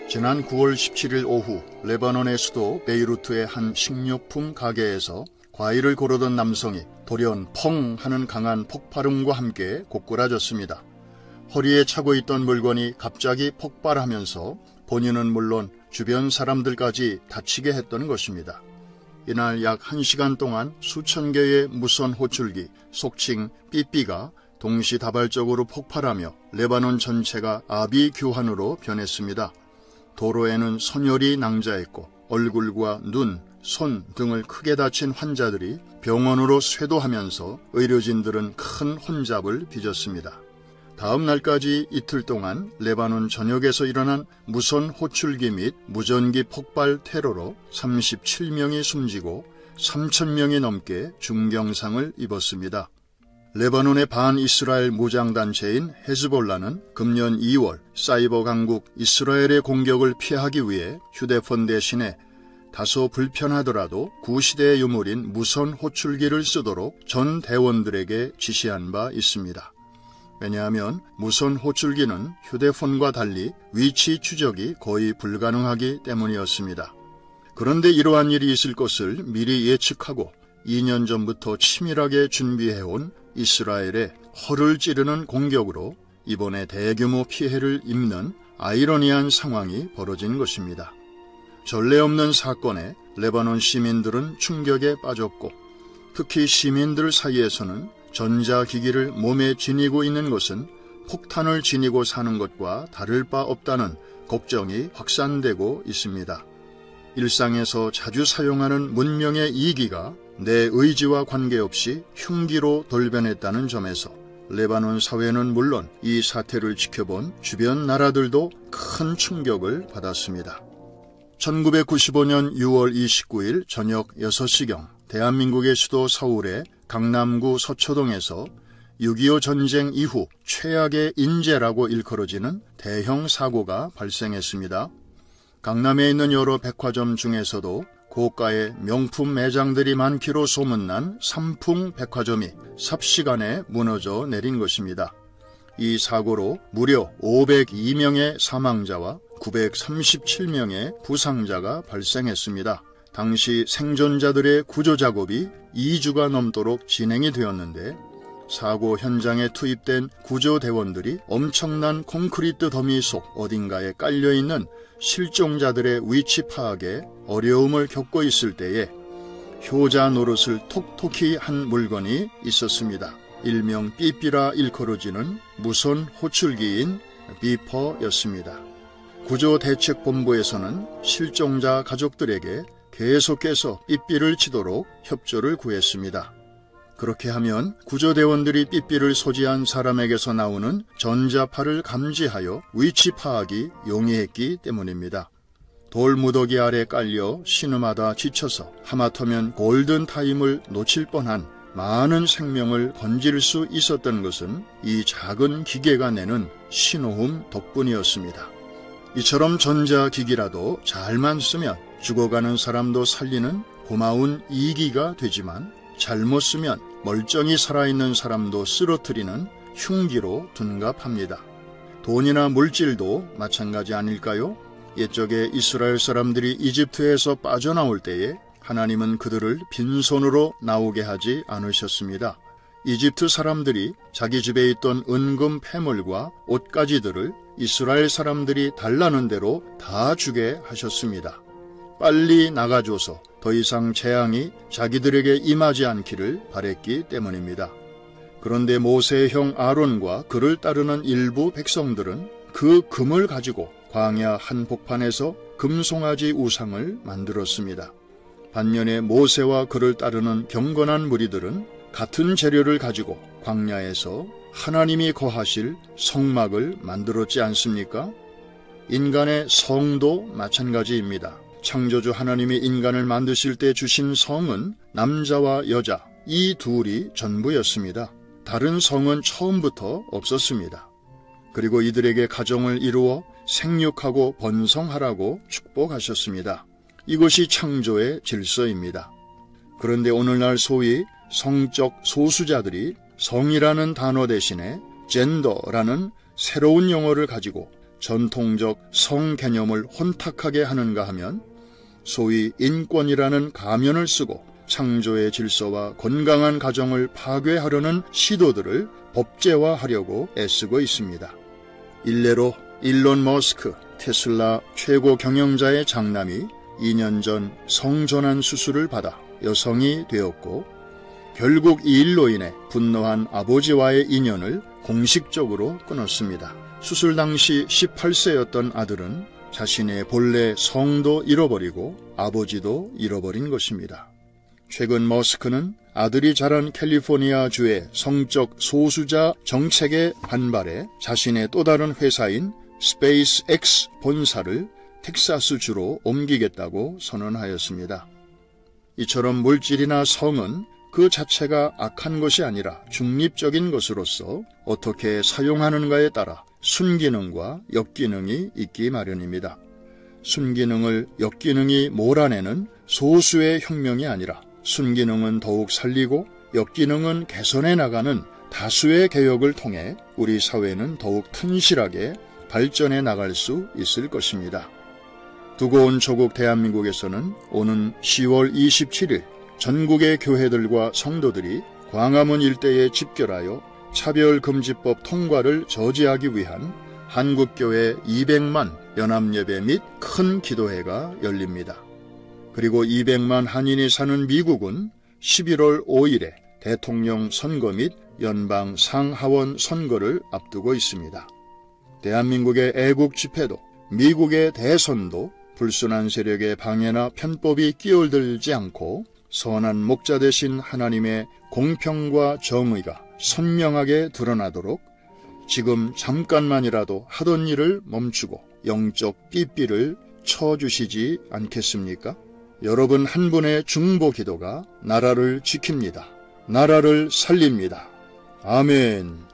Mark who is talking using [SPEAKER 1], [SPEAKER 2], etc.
[SPEAKER 1] 지난 9월 17일 오후 레바논의 수도 베이루트의 한 식료품 가게에서 과일을 고르던 남성이 돌연 펑 하는 강한 폭발음과 함께 고꾸라졌습니다. 허리에 차고 있던 물건이 갑자기 폭발하면서 본인은 물론 주변 사람들까지 다치게 했던 것입니다. 이날 약 1시간 동안 수천 개의 무선 호출기, 속칭 삐삐가 동시다발적으로 폭발하며 레바논 전체가 아비규환으로 변했습니다. 도로에는 선혈이 낭자했고 얼굴과 눈, 손 등을 크게 다친 환자들이 병원으로 쇄도하면서 의료진들은 큰 혼잡을 빚었습니다. 다음 날까지 이틀 동안 레바논 전역에서 일어난 무선 호출기 및 무전기 폭발 테러로 37명이 숨지고 3,000명이 넘게 중경상을 입었습니다. 레바논의 반이스라엘 무장단체인 헤즈볼라는 금년 2월 사이버 강국 이스라엘의 공격을 피하기 위해 휴대폰 대신에 다소 불편하더라도 구시대의 유물인 무선 호출기를 쓰도록 전 대원들에게 지시한 바 있습니다. 왜냐하면 무선 호출기는 휴대폰과 달리 위치 추적이 거의 불가능하기 때문이었습니다. 그런데 이러한 일이 있을 것을 미리 예측하고 2년 전부터 치밀하게 준비해온 이스라엘의 허를 찌르는 공격으로 이번에 대규모 피해를 입는 아이러니한 상황이 벌어진 것입니다. 전례 없는 사건에 레바논 시민들은 충격에 빠졌고 특히 시민들 사이에서는 전자기기를 몸에 지니고 있는 것은 폭탄을 지니고 사는 것과 다를 바 없다는 걱정이 확산되고 있습니다. 일상에서 자주 사용하는 문명의 이기가 내 의지와 관계없이 흉기로 돌변했다는 점에서 레바논 사회는 물론 이 사태를 지켜본 주변 나라들도 큰 충격을 받았습니다. 1995년 6월 29일 저녁 6시경 대한민국의 수도 서울의 강남구 서초동에서 6.25 전쟁 이후 최악의 인재라고 일컬어지는 대형 사고가 발생했습니다. 강남에 있는 여러 백화점 중에서도 고가의 명품 매장들이 많기로 소문난 삼풍 백화점이 삽시간에 무너져 내린 것입니다. 이 사고로 무려 502명의 사망자와 937명의 부상자가 발생했습니다. 당시 생존자들의 구조 작업이 2주가 넘도록 진행이 되었는데 사고 현장에 투입된 구조대원들이 엄청난 콘크리트 더미 속 어딘가에 깔려있는 실종자들의 위치 파악에 어려움을 겪고 있을 때에 효자 노릇을 톡톡히 한 물건이 있었습니다. 일명 삐삐라 일컬어지는 무선 호출기인 비퍼였습니다. 구조대책본부에서는 실종자 가족들에게 계속해서 삐삐를 치도록 협조를 구했습니다. 그렇게 하면 구조대원들이 삐삐를 소지한 사람에게서 나오는 전자파를 감지하여 위치 파악이 용이했기 때문입니다. 돌무더기 아래 깔려 신음하다 지쳐서 하마터면 골든타임을 놓칠 뻔한 많은 생명을 건질 수 있었던 것은 이 작은 기계가 내는 신호음 덕분이었습니다. 이처럼 전자기기라도 잘만 쓰면 죽어가는 사람도 살리는 고마운 이기가 되지만 잘못 쓰면 멀쩡히 살아있는 사람도 쓰러뜨리는 흉기로 둔갑합니다. 돈이나 물질도 마찬가지 아닐까요? 옛적에 이스라엘 사람들이 이집트에서 빠져나올 때에 하나님은 그들을 빈손으로 나오게 하지 않으셨습니다. 이집트 사람들이 자기 집에 있던 은금 패물과 옷가지들을 이스라엘 사람들이 달라는 대로 다 주게 하셨습니다. 빨리 나가줘서 더 이상 재앙이 자기들에게 임하지 않기를 바랬기 때문입니다. 그런데 모세의 형 아론과 그를 따르는 일부 백성들은 그 금을 가지고 광야 한복판에서 금송아지 우상을 만들었습니다. 반면에 모세와 그를 따르는 경건한 무리들은 같은 재료를 가지고 광야에서 하나님이 거하실 성막을 만들었지 않습니까? 인간의 성도 마찬가지입니다. 창조주 하나님이 인간을 만드실 때 주신 성은 남자와 여자 이 둘이 전부였습니다. 다른 성은 처음부터 없었습니다. 그리고 이들에게 가정을 이루어 생육하고 번성하라고 축복하셨습니다. 이것이 창조의 질서입니다. 그런데 오늘날 소위 성적 소수자들이 성이라는 단어 대신에 젠더라는 새로운 용어를 가지고 전통적 성 개념을 혼탁하게 하는가 하면 소위 인권이라는 가면을 쓰고 창조의 질서와 건강한 가정을 파괴하려는 시도들을 법제화하려고 애쓰고 있습니다. 일례로 일론 머스크, 테슬라 최고 경영자의 장남이 2년 전 성전환 수술을 받아 여성이 되었고 결국 이 일로 인해 분노한 아버지와의 인연을 공식적으로 끊었습니다. 수술 당시 18세였던 아들은 자신의 본래 성도 잃어버리고 아버지도 잃어버린 것입니다. 최근 머스크는 아들이 자란 캘리포니아주의 성적 소수자 정책에 반발해 자신의 또 다른 회사인 스페이스X 본사를 텍사스주로 옮기겠다고 선언하였습니다. 이처럼 물질이나 성은 그 자체가 악한 것이 아니라 중립적인 것으로서 어떻게 사용하는가에 따라 순기능과 역기능이 있기 마련입니다. 순기능을 역기능이 몰아내는 소수의 혁명이 아니라 순기능은 더욱 살리고 역기능은 개선해 나가는 다수의 개혁을 통해 우리 사회는 더욱 튼실하게 발전해 나갈 수 있을 것입니다. 두고 온 조국 대한민국에서는 오는 10월 27일 전국의 교회들과 성도들이 광화문 일대에 집결하여 차별금지법 통과를 저지하기 위한 한국교회 200만 연합예배 및 큰 기도회가 열립니다. 그리고 200만 한인이 사는 미국은 11월 5일에 대통령 선거 및 연방 상하원 선거를 앞두고 있습니다. 대한민국의 애국 집회도 미국의 대선도 불순한 세력의 방해나 편법이 끼어들지 않고 선한 목자 되신 하나님의 공평과 정의가 선명하게 드러나도록 지금 잠깐만이라도 하던 일을 멈추고 영적 삐삐를 쳐주시지 않겠습니까? 여러분 한 분의 중보 기도가 나라를 지킵니다. 나라를 살립니다. 아멘.